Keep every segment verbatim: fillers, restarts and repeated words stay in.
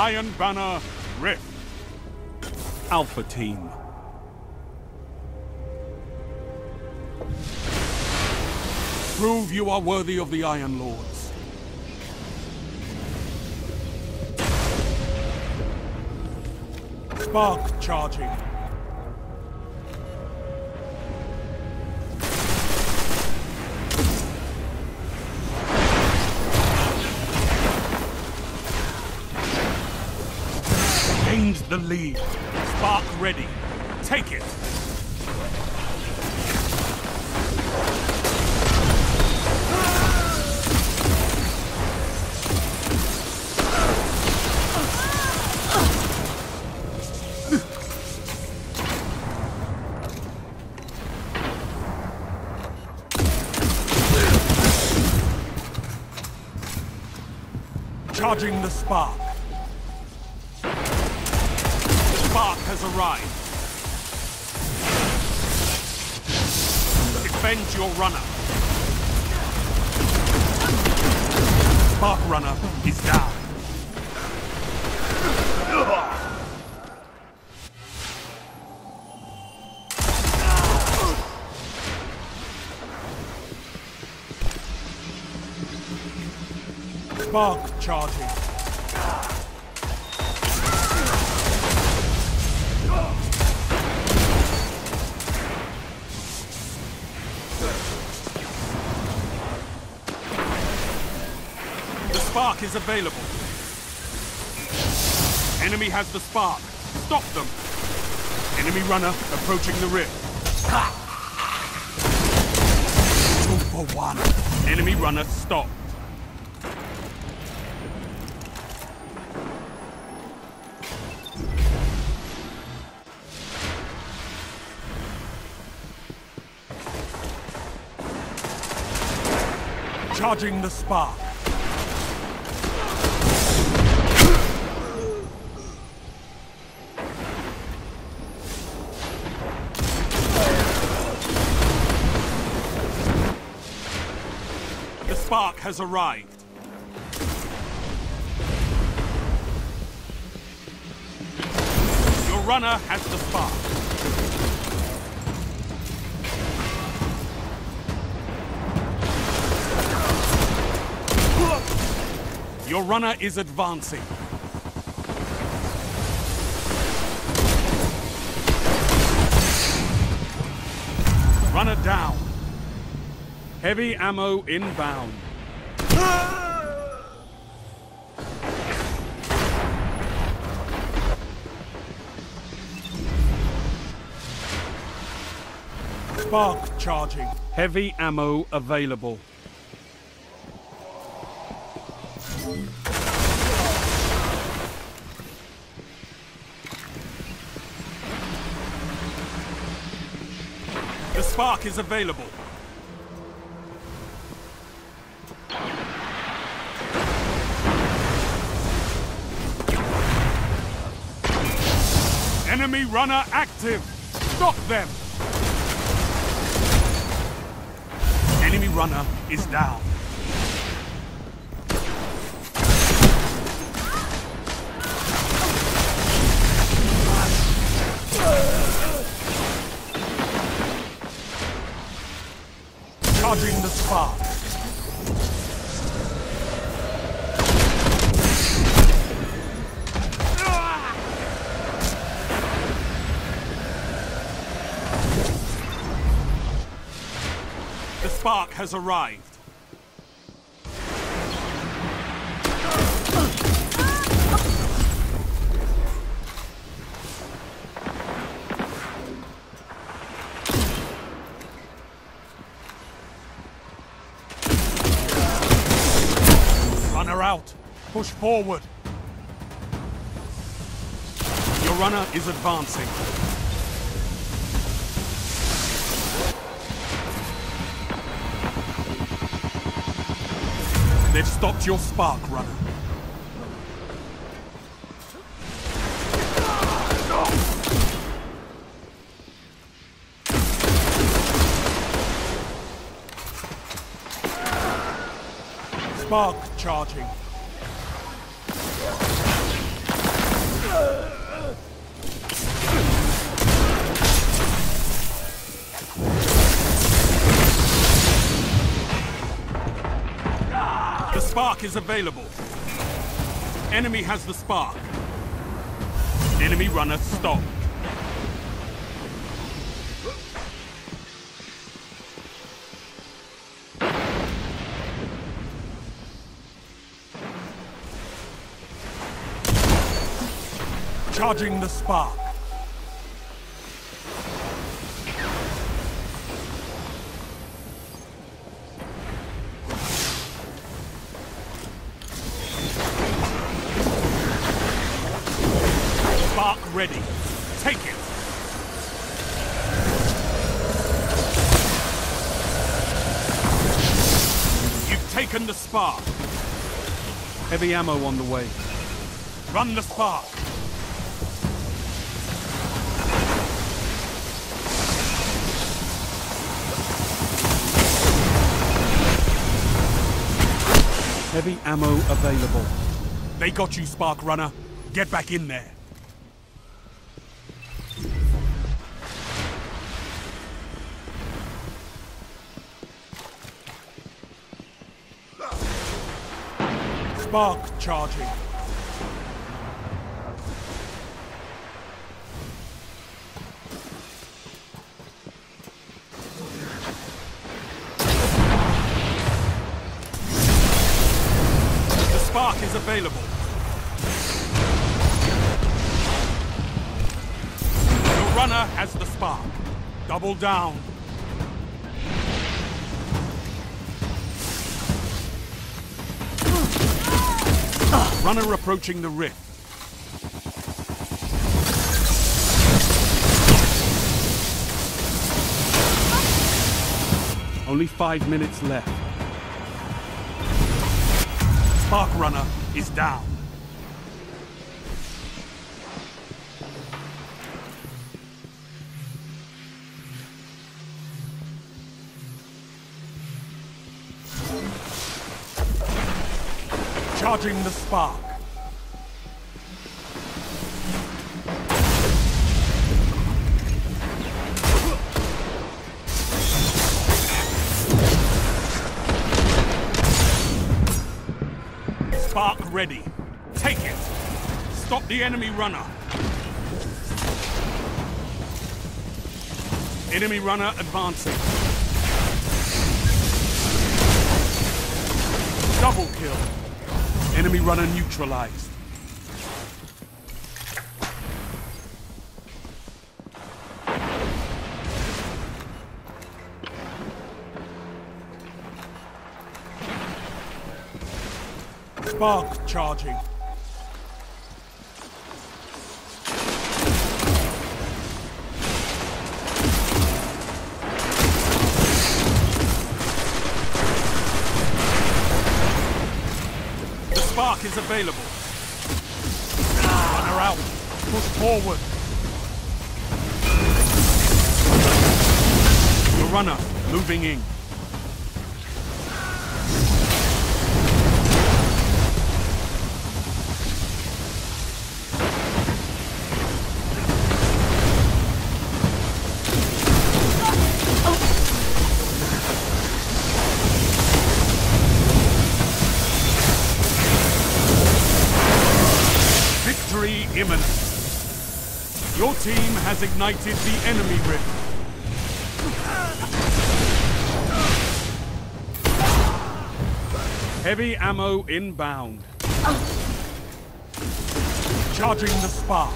Iron Banner Rift. Alpha Team. Prove you are worthy of the Iron Lords. Spark charging. Gained the lead. Spark ready. Take it. Charging the spark. The spark has arrived. Defend your runner. Spark runner is down. Spark charging. The spark is available. Enemy has the spark. Stop them. Enemy runner approaching the rift. Two for one. Enemy runner stopped. Charging the spark. The spark has arrived. Your runner has the spark. Your runner is advancing. Runner down. Heavy ammo inbound. Spark charging. Heavy ammo available. The spark is available. Enemy runner active. Stop them. Enemy runner is down. Charging the spark. The spark has arrived. Runner out. Push forward. Your runner is advancing. They've stopped your spark, runner. Spark charging. Spark is available. Enemy has the spark. Enemy runner stopped. Charging the spark. Spark ready. Take it. You've taken the spark. Heavy ammo on the way. Run the spark. Heavy ammo available. They got you, Spark Runner. Get back in there. Spark charging. Spark is available. The runner has the spark. Double down. Runner approaching the rift. Only five minutes left. Spark Runner is down. Charging the spark. Spark ready. Take it. Stop the enemy runner. Enemy runner advancing. Double kill. Enemy runner neutralized. Spark charging. The spark is available. Runner out. Push forward. The runner moving in. Victory imminent. Your team has ignited the enemy rift. Heavy ammo inbound. Charging the spark.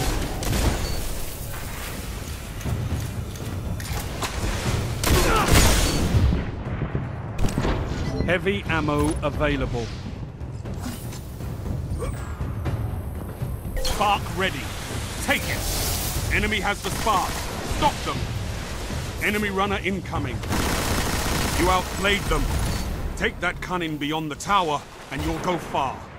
Heavy ammo available. Spark ready. Take it. Enemy has the spark. Stop them. Enemy runner incoming. You outplayed them. Take that cunning beyond the tower, and you'll go far.